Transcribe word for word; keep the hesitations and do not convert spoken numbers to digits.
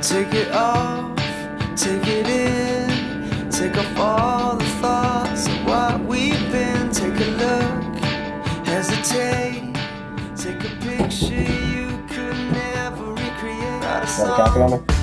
Take it off, take it in, take off all the thoughts of what we've been. Take a look, hesitate, take a picture you could never recreate. Write a song.